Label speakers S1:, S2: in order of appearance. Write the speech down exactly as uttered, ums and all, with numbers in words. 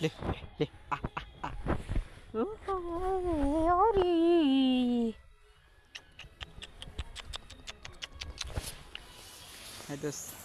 S1: เร็วเร็วอ่ะอ่ะอ่ะโอ้ยโอ้ดีให้ดู